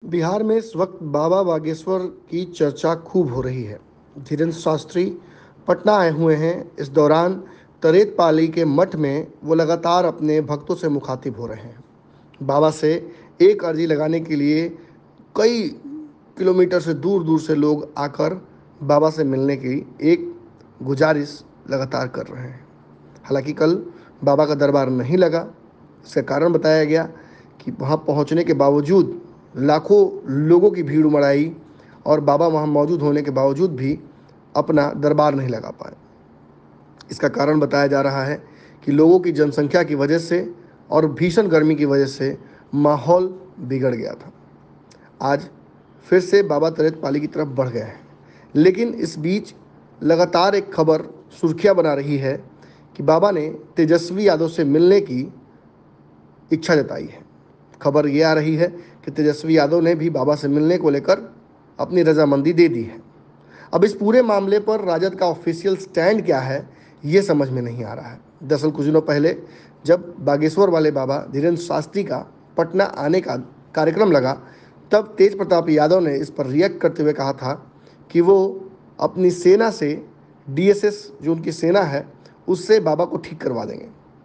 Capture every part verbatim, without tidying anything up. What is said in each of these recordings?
बिहार में इस वक्त बाबा बागेश्वर की चर्चा खूब हो रही है। धीरेन्द्र शास्त्री पटना आए हुए हैं। इस दौरान तरेत पाली के मठ में वो लगातार अपने भक्तों से मुखातिब हो रहे हैं। बाबा से एक अर्जी लगाने के लिए कई किलोमीटर से दूर दूर से लोग आकर बाबा से मिलने की एक गुजारिश लगातार कर रहे हैं। हालांकि कल बाबा का दरबार नहीं लगा। इसका कारण बताया गया कि वहाँ पहुँचने के बावजूद लाखों लोगों की भीड़ उमड़ आई और बाबा वहाँ मौजूद होने के बावजूद भी अपना दरबार नहीं लगा पाए। इसका कारण बताया जा रहा है कि लोगों की जनसंख्या की वजह से और भीषण गर्मी की वजह से माहौल बिगड़ गया था। आज फिर से बाबा तरेत पाली की तरफ बढ़ गया है, लेकिन इस बीच लगातार एक खबर सुर्खियां बना रही है कि बाबा ने तेजस्वी यादव से मिलने की इच्छा जताई है। खबर ये आ रही है कि तेजस्वी यादव ने भी बाबा से मिलने को लेकर अपनी रजामंदी दे दी है। अब इस पूरे मामले पर राजद का ऑफिशियल स्टैंड क्या है, ये समझ में नहीं आ रहा है। दरअसल कुछ दिनों पहले जब बागेश्वर वाले बाबा धीरेन्द्र शास्त्री का पटना आने का कार्यक्रम लगा, तब तेज प्रताप यादव ने इस पर रिएक्ट करते हुए कहा था कि वो अपनी सेना से, डीएसएस जो उनकी सेना है, उससे बाबा को ठीक करवा देंगे।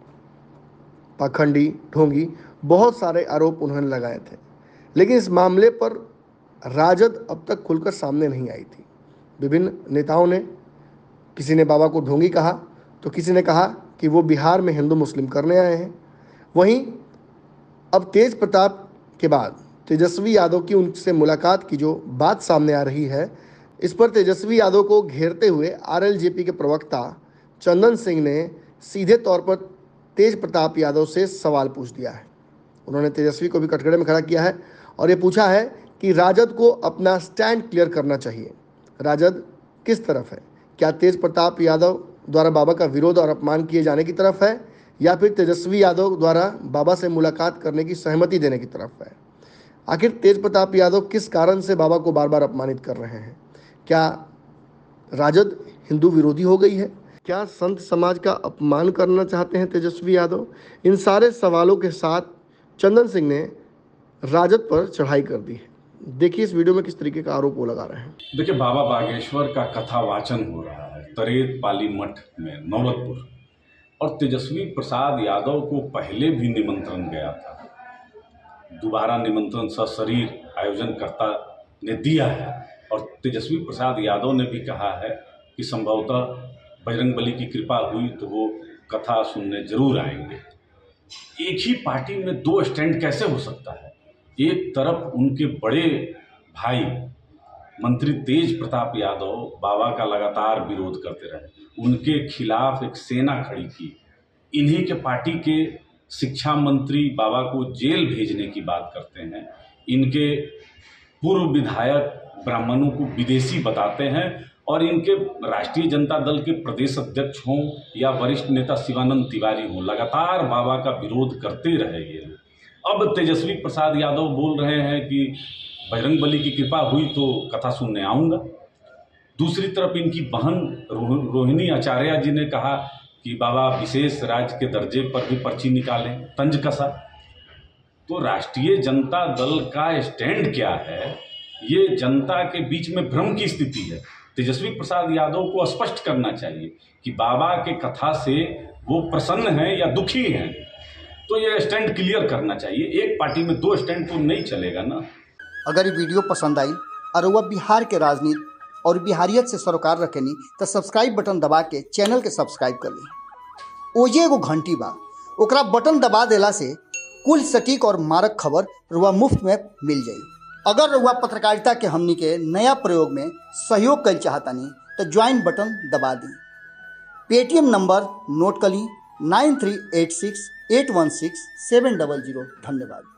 पाखंडी, ढोंगी, बहुत सारे आरोप उन्होंने लगाए थे, लेकिन इस मामले पर राजद अब तक खुलकर सामने नहीं आई थी। विभिन्न नेताओं ने, किसी ने बाबा को ढोंगी कहा तो किसी ने कहा कि वो बिहार में हिंदू मुस्लिम करने आए हैं। वहीं अब तेज प्रताप के बाद तेजस्वी यादव की उनसे मुलाकात की जो बात सामने आ रही है, इस पर तेजस्वी यादव को घेरते हुए आरएलजेपी के प्रवक्ता चंदन सिंह ने सीधे तौर पर तेज प्रताप यादव से सवाल पूछ दिया है। उन्होंने तेजस्वी को भी कटघरे में खड़ा किया है और ये पूछा है कि राजद को अपना स्टैंड क्लियर करना चाहिए। राजद किस तरफ है? क्या तेज प्रताप यादव द्वारा बाबा का विरोध और अपमान किए जाने की तरफ है, या फिर तेजस्वी यादव द्वारा बाबा से मुलाकात करने की सहमति देने की तरफ है? आखिर तेज प्रताप यादव किस कारण से बाबा को बार बार अपमानित कर रहे हैं? क्या राजद हिंदू विरोधी हो गई है? क्या संत समाज का अपमान करना चाहते हैं तेजस्वी यादव? इन सारे सवालों के साथ चंदन सिंह ने राजद पर चढ़ाई कर दी है। देखिए इस वीडियो में किस तरीके का आरोप वो लगा रहे हैं। देखिए, बाबा बागेश्वर का कथा वाचन हो रहा है तरेत पाली मठ में नौबतपुर, और तेजस्वी प्रसाद यादव को पहले भी निमंत्रण गया था। दोबारा निमंत्रण सशरीर आयोजनकर्ता ने दिया है और तेजस्वी प्रसाद यादव ने भी कहा है कि संभवतः बजरंगबली की कृपा हुई तो वो कथा सुनने जरूर आएंगे। एक ही पार्टी में दो स्टैंड कैसे हो सकता है? एक तरफ उनके बड़े भाई मंत्री तेज प्रताप यादव बाबा का लगातार विरोध करते रहे, उनके खिलाफ एक सेना खड़ी की। इन्हीं के पार्टी के शिक्षा मंत्री बाबा को जेल भेजने की बात करते हैं। इनके पूर्व विधायक ब्राह्मणों को विदेशी बताते हैं और इनके राष्ट्रीय जनता दल के प्रदेश अध्यक्ष हों या वरिष्ठ नेता शिवानंद तिवारी हों, लगातार बाबा का विरोध करते रहे ये लोग। अब तेजस्वी प्रसाद यादव बोल रहे हैं कि बजरंगबली की कृपा हुई तो कथा सुनने आऊँगा। दूसरी तरफ इनकी बहन रोहिणी आचार्य जी ने कहा कि बाबा विशेष राज्य के दर्जे पर भी पर्ची निकालें, तंज कसा। तो राष्ट्रीय जनता दल का स्टैंड क्या है, ये जनता के बीच में भ्रम की स्थिति है। तेजस्वी प्रसाद यादव को स्पष्ट करना चाहिए कि बाबा के कथा से वो प्रसन्न हैं या दुखी हैं, तो ये स्टैंड क्लियर करना चाहिए। एक पार्टी में दो स्टैंड तो नहीं चलेगा ना। अगर ये वीडियो पसंद आई और वह बिहार के राजनीति और बिहारियत से सरोकार रखेनी तो सब्सक्राइब बटन दबा के चैनल के सब्सक्राइब कर ली। ओजे एगो घंटी बा, ओकरा बटन दबा देला से कुल सटीक और मारक खबर रुआ मुफ्त में मिल जाई। अगर रुआ पत्रकारिता के हमनी के नया प्रयोग में सहयोग कर चाहतानी तो ज्वाइन बटन दबा दी। पेटीएम नंबर नोट कर ली nine three eight six eight one six seven double zero. धन्यवाद।